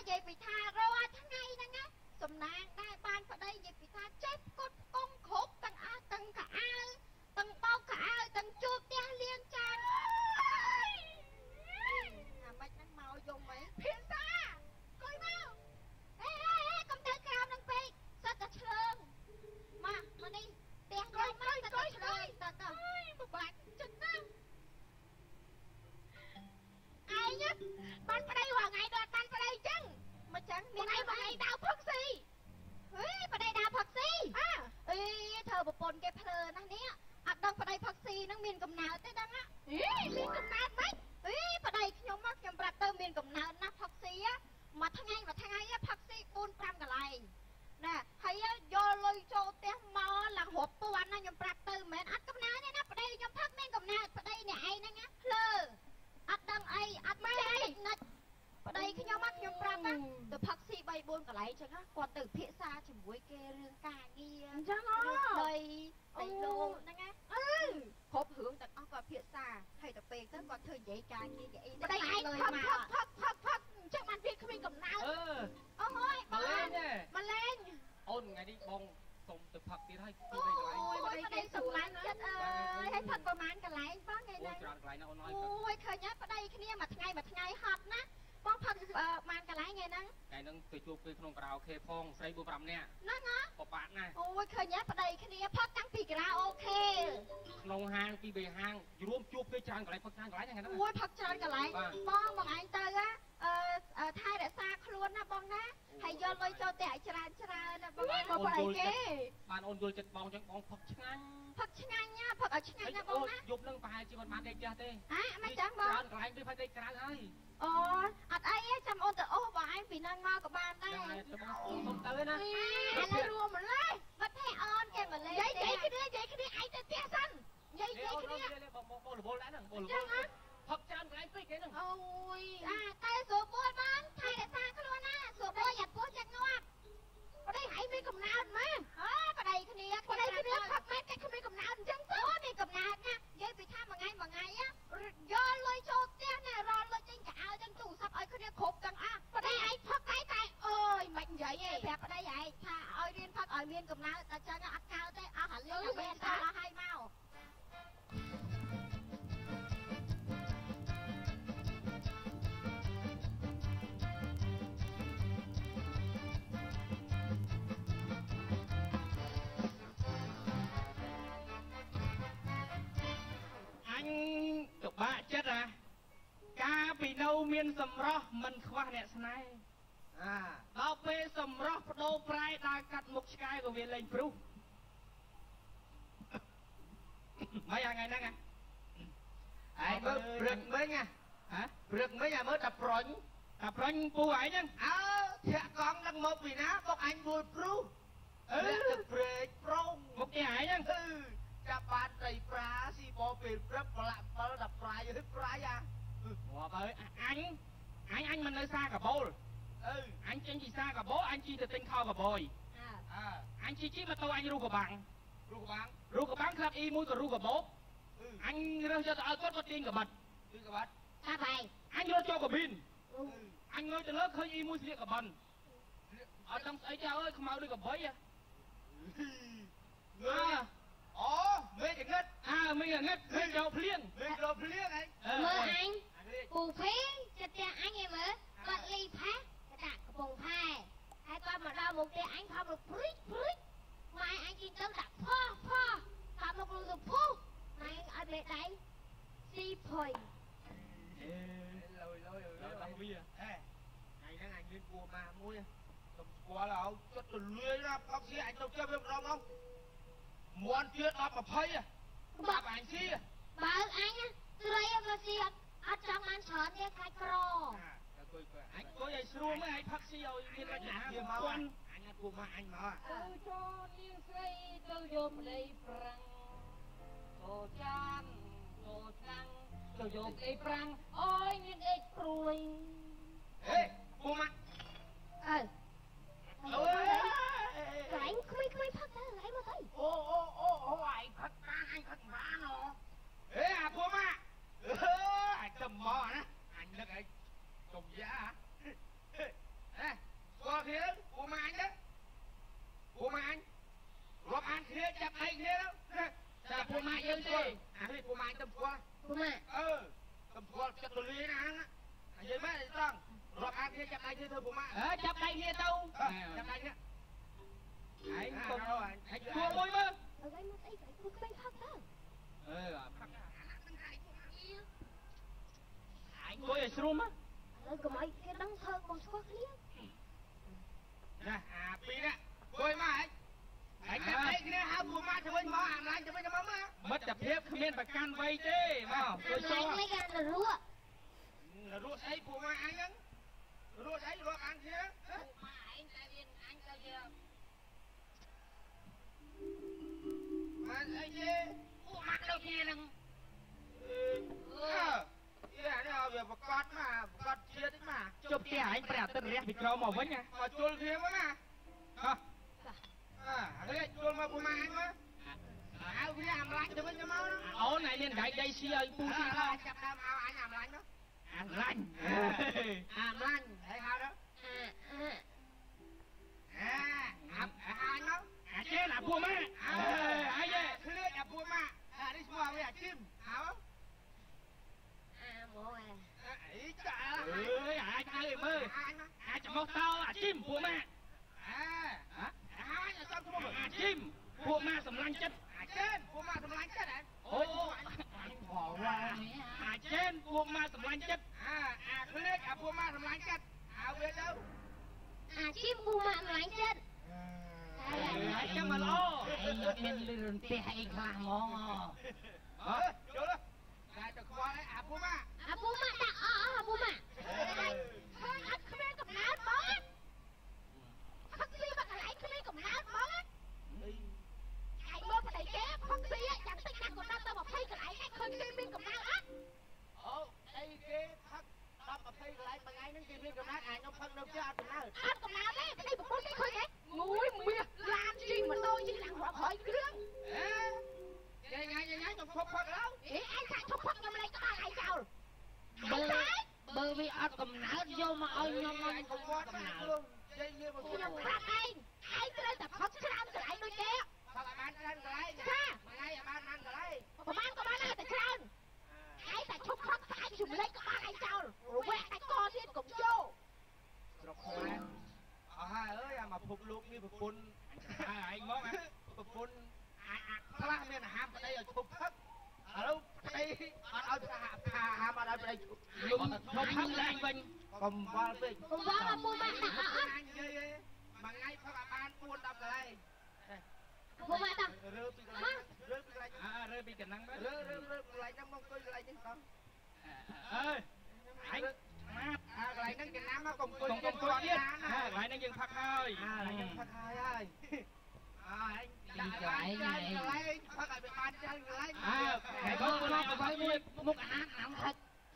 យាយពីថារាល់ថ្ងៃហ្នឹងណាសំណាងដែរបានប្តីនិយាយពីថាចេះកត់កងគ្រប់ទាំងអស់ទាំងកៅអៅទាំងបោកកៅអៅទាំងជួបផ្ទះលាងចានអាម៉េចហ្នឹងមកយំអីភាសាកុយមកអេកុំទៅក្រោមនឹងពេកសិតតែឆ្លើងមកនេះទាំងកុយមកសិតតែឆ្លើងតើតើពិបាកចិត្តណាស់ឯងបានប្តីរងថ្ងៃដល់បានប្តីចឹងមកចឹងមានអីបងឯងដៅផឹកស៊ីហេប្តីដៅផឹកស៊ីអីធ្វើប្រពន្ធគេភ្លើណាស់នេះអត់ដឹងប្តីផឹកស៊ីហ្នឹងមានកំណើតទេដឹងហ៎មានកំណើតម៉េចអីប្តីខ្ញុំមកខ្ញុំប្រាប់ទៅមានកំណើតណាស់ផឹកស៊ីមួយថ្ងៃផឹកស៊ី4-5កន្លែងណាហើយយកលុយចូលផ្ទះមកឡើងរាប់ពាន់ណាខ្ញុំប្រាប់ទៅមិនមែនអត់កំណើតទេណាប្តីខ្ញុំផឹកមានកំណើតប្តីអ្នកឯងហ្នឹងណាភ្លើអត់ដឹងអីអត់ចេះនិចប្តីខ្ញុំមកខ្ញុំប្រាប់ណាទៅផឹកស៊ី3-4កន្លែងចឹងណាគាត់ទៅពិភាក្សាជាមួយគេរឿងការងារអញ្ចឹងដីលោកហ្នឹងណាគ្រប់រឿងទាំងអស់គាត់ពិភាក្សាហើយទៅពេលទៅគាត់ធ្វើនិយាយការងារគេអីប្តីឯងផឹកអញ្ចឹងបានវាគ្មានកំណើតអូយមកលេងអូនថ្ងៃនេះបងសុំទៅផឹកទៀតហើយពីកន្លែងអូយប្តីសម្លាញ់ចិត្តអើយហើយផឹកប្រហែលកន្លែងបងថ្ងៃនេះច្រើនកន្លែងណាអូនហើយអូយឃើញហើយប្តីគ្នាមួយថ្ងៃហត់ណាបងផឹកប្រហែលកន្លែងថ្ងៃហ្នឹងទៅជួបគេក្នុងការ៉ាអូខេផងស្រី4-5នាក់ហ្នឹងហ៎បបាក់ណាស់អូយឃើញហើយប្តីគ្នាផឹកតាំងពីការ៉ាអូខេក្នុងហាងពី3ហាងរួមជួបគេច្រើនកន្លែងផឹកច្រើនកន្លែងហ្នឹងអូយផឹកច្រើនកន្លែងបងឯងទៅថែរក្សាខ្លួនណាបងណាហើយយកលុយចូលតែច្រើនណាបងមកប្តីគេបានអូនយល់ចិត្តបងចឹងបងផឹកឆ្ងាញ់ផឹកឆ្ងាញ់ណាផឹកឲ្យឆ្ងាញ់ណាបងណាយប់នឹងប្រហែលជាមិនបានដេកចាស់ទេមិនចឹងបងច្រើនកន្លែងទៅផឹកដេកក្រៅហើយអូអត់អីទេចាំអូនទៅអូសបងឯងពីនឹងមកក៏បានដែរសុំទៅណាឥឡូវរួមម្លេះបាត់ទេអូនគេម្លេះយាយគ្នាឯងទៅផ្ទះសិនយាយគ្នាបងរវល់ដែរហ្នឹងបងរវល់ផឹកច្រើនកន្លែងពេកគេហ្នឹងអូយតែស្រួលពួតបងថែរក្សាខ្លួនណាស្រួលពួតយ៉ាត់ពោះចិត្តងាប់ប្តីឯងមានកំណើតមកប្តីគ្នាផឹកមែនតែគ្មានកំណើតអញ្ចឹងទៅមានកំណើតណាយាយពីថាមួយថ្ងៃយកលុយចូលផ្ទះណារលលុយចេញកៅអៅចឹងទូរស័ព្ទឲ្យគ្នាគ្រប់ទាំងអស់ប្តីឯងផឹកតែអើយមិននិយាយទេប្រាប់ប្តីឯងថាឲ្យរៀនផឹកឲ្យមានកំណើតតែចឹងអត់កើតទេអស់អាលៀងមានតែអស់ហើយមកទៅបាក់ចិត្តការពីនៅមានសម្រស់មិនខ្វះអ្នកស្នេហ៍ដល់ពេលសម្រស់បដូរប្រែដើរកាត់មុខឆ្កែក៏វាលែងព្រុសមិនថ្ងៃហ្នឹងឯងមើលព្រឹកមិញព្រឹកមិញមើលតែប្រុញពូឯងហ្នឹងធាក់កង់នឹងមកពីណាបុកអញមួយព្រុសទឹកព្រែកប្រងមុខឯងហ្នឹងចាប់បានត្រីប្រាស៊ីបពេលព្រឹកប្រឡាក់7ដល់ប្រាយទៅប្រាយមកអើយអញមិននៅសាកបូលអញចេញពីសាកបូលអញជិះទៅទិញខោកបយអញជិះម៉ូតូអញរូកបាំងក្លាប់អ៊ីមួយក៏រូកបោកអញរើសយកទៅឲ្យគាត់ទាញកបិតថាបាយអញរត់ចូលកាប៊ីនអញងើយទៅលើឃើញអ៊ីមួយស្លៀកកបិនអត់ដឹងស្អីចៅអើយខ្មៅដូចកបីអូមេចង្រិតមេចង្រិតមេចូលភ្លៀងឯងមើលអញពូភីចិត្តផ្ទះអញឯងមើលគាត់លីផាដាក់កំពង់ផែហើយគាត់មកដល់មុខផ្ទះអញផំរព្រិចម៉ែអញជិះទៅដាក់ផោតាមមកលុយទៅពុះម៉ែអត់មេដៃស៊ីភុយលុយតាមវាថ្ងៃហ្នឹងអញមានគួរម៉ាមួយកុំស្គាល់ឲ្យចុតទលឿយណាផឹកស៊ីអញទៅជិះវាម្ដងមកមួនទៀត10-20បាក់អញស៊ីបើអញត្រីក៏ស៊ីអត់ចង់បានច្រើនទេខ្លាចក្រអញគួយឲ្យស្រួលមើលឲ្យផឹកស៊ីឲ្យមានលក្ខណៈមកអញអត់គួរមកអញមកចូលនាងស្រីទៅយកប្តីប្រាំងចូលចាំចូលឆ្នាំងទៅយកប្តីប្រាំងអើយនាងអេកព្រួយហេពូម៉ាក់អូយកន្លែងក្មេងផឹកទៅកន្លែងមកទៅអូឯងផឹកបានអញផឹកបានហេអាពូម៉ាក់អញទៅមកណាអញនឹកឯងកុំយ៉ាពួកម៉ាក់យើងទេអានេះពួកម៉ាក់ទំគាល់ពួកម៉ាក់ទំគាល់ចិត្តទូលាយណាហ្នឹងនិយាយមែនត្រង់រាប់អានគ្នាចាប់ដៃគ្នាធ្វើពួកម៉ាក់ចាប់ដៃគ្នាទៅចាប់ដៃគ្នាឯងកុំជួមួយមើលអើយមកអីគេពួកក្មេងផឹកទៅផឹកឯងគួយឲ្យស្រួលមកអើយកុំឲ្យគេដឹងធ្វើកុំស្គាល់គ្នាណាអាពីរនេះគួយមកឯងចាប់ដៃគ្នាហៅពួកម៉ាក់ទៅវិញមកអាឡាញទៅវិញទៅមកមិត្តភាពគ្មានប្រកាន់វ័យទេមកគួយសោះមិនគេរੂ រੂស្អីពួកម៉ាក់អញហ្នឹងរੂស្អីរាប់អានគ្នាម៉ាក់ឯងតែវាអញទៅវាម៉ាក់អីទេពួកម៉ាក់ដូចគ្នាហ្នឹងយ៉ានេះឲ្យវាប្រកាសមកប្រកាសជាតិមកជប់ផ្ទះឯងព្រះអាទិត្យរះពីក្រោមមកវិញណាមកជុលគ្នាមកណាហើយជុលមកពួកម៉ាក់អញមកហៅគ្នាអាម្លាញ់ទៅវិញទៅមកអូនឯងមានដៃដីស៊ីឲ្យពូស៊ីផងចាប់ដើមឲ្យអញអាម្លាញ់មកអាម្លាញ់ហើយហៅទៅអញមកអាចេអាពួកម៉ាក់អីឃ្លៀចអាពួកម៉ាក់អានេះឈ្មោះវាអាជីមហៅមកអីចាអាចហៅឲ្យមើលអាចចំោះតោអាជីមពួកម៉ាក់អាចចាំទៅមើលអាជីមពួកម៉ាក់សម្លាញ់ចិត្តអាចេនពួកម៉ាក់សម្លាញ់ចិត្តអូអញផងវ៉ាអាចេនពួកម៉ាក់សម្លាញ់ចិត្តអាឃ្លៀចអាពួកម៉ាក់សម្លាញ់ចិត្តហៅវាទៅអាជីពពួកម៉ាក់ម្លាញ់ចិត្តហើយចាំមកល្អឯងមានលឿនផ្ទះអីខ្លះហ្មងយល់តែទៅខ្វល់អាពួកម៉ាក់អាពួកម៉ាក់ដាក់អស់ពួកម៉ាក់ហើយអត់គ្មានកំណើតបងផឹកស៊ីមកកន្លែងគ្មានកំណើតបងឯងមើលប្តីគេផឹកស៊ីយ៉ាងតិចណាស់ក៏ដល់ទៅ20កន្លែងឯងឃើញគេមានកំណើតអត់អូអីគេផឹក10 20កន្លែងមួយថ្ងៃហ្នឹងគេមានកំណើតអាខ្ញុំផឹកនៅផ្ទះអត់កំណើតអត់កំណើតទេប្តីប្រពន្ធគេឃើញទេងួយមាសឡានជិះម៉ូតូជិះឡើងរាប់រយគ្រឿងញ៉ៃខ្ញុំឈប់ផឹកแล้วអេឯងថាឈប់ផឹកខ្ញុំលេងក្បាលឯងចោលបើវាអត់កំណើតយកមកឲ្យខ្ញុំមកកុំគាត់ណាខ្លួននិយាយងារមកខ្ញុំប្រាប់ឯងត្រូវតែផឹកច្រើនកន្លែងដូចគេផឹកឲ្យបានច្រើនកន្លែងចាមួយថ្ងៃឲ្យបានកន្លែងប្រហែលក៏បានដែរតែច្រើនឯងតែឈប់ផឹកស្អែកជំលេចក្បាលឯងចោលរវែកតែកទៀតកុំចូលស្រុកខ្មែរអស់ហើយអើយអាមកភពលោកនេះប្រពន្ធឯងមកប្រពន្ធអាចខ្លះមានអាហារប្តីឲ្យឈប់ផឹកឥឡូវប្តីអត់ឲ្យថាហាមអត់ឲ្យប្តីឈប់ផឹកឡើងវិញកុំវល់ពេកកុំវល់មកពូម៉ាក់ដាក់អត់អញនិយាយមួយថ្ងៃផឹកឲ្យបាន4 10កន្លែងពូម៉ាក់ដាក់រើពីកន្លែងរើពីកន្លែងរើកន្លែងហ្នឹងមកអង្គុយកន្លែងហ្នឹងផងអើយអញម៉ាប់កន្លែងហ្នឹងចំណាំមកកុំអង្គុយទៀតកន្លែងហ្នឹងយើងផឹកហើយកន្លែងហ្នឹងផឹកហើយអញដាក់កន្លែងផឹកឲ្យបានច្រើនកន្លែងហើយបើមកមួយមុខអាហារអាំផឹក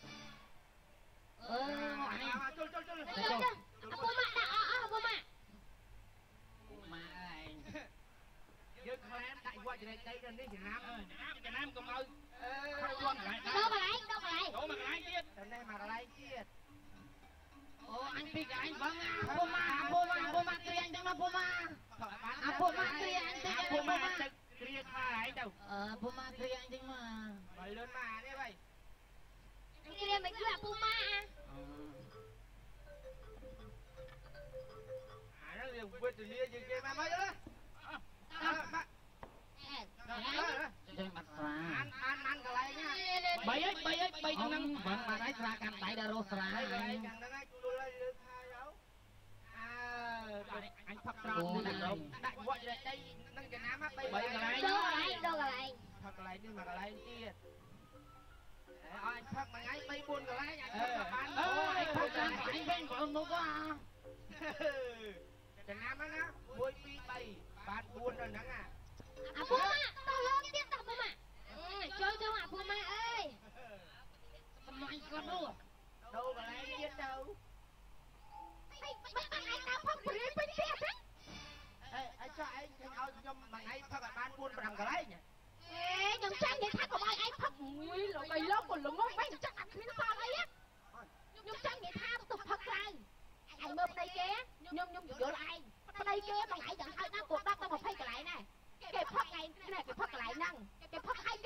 អានេះចូលពូម៉ាក់ដាក់អត់ពូម៉ាក់ម៉ាក់ឯងយើងខ្លានដាក់វត្តចរិតដីទៅនេះចំណាំកុំឲ្យផឹកជន់កន្លែងដល់កន្លែងចូលមកកន្លែងទៀតទៅនេះមកកន្លែងទៀតអូអញពីកន្លែងបងពូម៉ាក់គ្រាអញទៅមកពូម៉ាក់ពូម៉ាក់គ្រាអញទៅពូម៉ាក់គ្រាខ្លាឯងទៅពូម៉ាក់គ្រាអញទៅមកបើលឿនមកនេះវិញគេរៀនមិនគឺពូម៉ាក់អាហ្នឹងយើងវិទ្យាយើងគេមកមកយល់មកចេញបាត់ស្រាអានកន្លែងណា 3ហ្នឹងបងបាត់ហើយស្រាកាន់ដៃដល់រស់ស្រាហើយយ៉ាងហ្នឹងហើយជួលឲ្យលើកខាយអញផឹកត្រង់នេះដាក់វត្តចរិតដីនឹងចំណាំ3កន្លែងដល់កន្លែងផឹកកន្លែងនេះមកកន្លែងទៀតអញផឹកមួយថ្ងៃ3 4កន្លែងអញផឹកបានអូអញផឹកច្រើនអញវិញបងមុខចំណាំណា1 2 3បាន4ដល់ហ្នឹងអាពូម៉ាក់តោះលើទៀតតោះពូម៉ាក់ចូលចូលអាពូម៉ាក់អើយសម្លាញ់គាត់នោះ đâu mà lấy giết đâu ឯងបាត់ឯងដើរផឹកព្រាយពេញផ្ទះហ្នឹង ê sao anhឲ្យខ្ញុំមួយថ្ងៃផឹកឲ្យបាន4 5កន្លែងខ្ញុំចាំនិយាយថាកុំឲ្យឯងផឹកមួយលោកក៏ល្ងងវិញចាក់អត់គ្មានសល់អីខ្ញុំចាំនិយាយថាទៅផឹកក្រៅឯងមើលប្តីគេខ្ញុំយល់ឯងប្តីគេមួយថ្ងៃយ៉ាងហោចណាស់គាត់10 ទៅ 20កន្លែងដែរគេផឹកថ្ងៃនេះគេផឹកកន្លែងហ្នឹងគេផឹកឲ្យ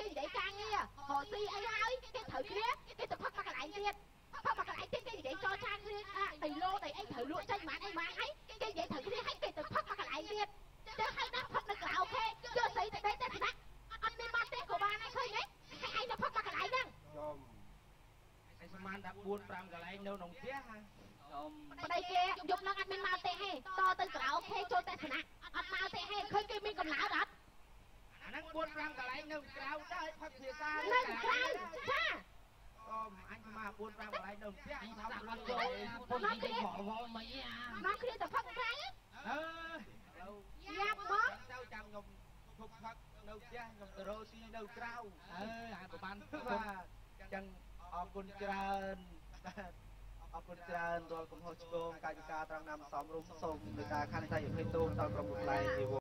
ប្រហែល14 5កន្លែងនៅក្នុងផ្ទះខ្ញុំប្តីគេយប់ឡើងអត់មានមកទេហេតទៅក្រៅគេចូលតែស្នាក់អត់មកទេហេឃើញគេមានកំណើតអត់អាហ្នឹង4 5កន្លែងនៅក្រៅដែរផឹកភាសានៅក្រៅចាអញមក4 5កន្លែងនៅផ្ទះអញថាអត់ចូលពុនទីវល់វល់មិនអាមកគ្នាទៅផឹកក្រៅអើឥឡូវយ៉ាប់មកទៅចាំខ្ញុំពុកផឹកនៅផ្ទះខ្ញុំទៅរកស៊ីនៅក្រៅអាប្រហែលអញ្ចឹងអរគុណច្រើនអរគុណច្រើនរាល់កំហុសឆ្គងកាយវិការត្រង់ណាំសំរុំសូមដោយការខន្តីអភ័យទោសដល់ក្រុមលោកស្រី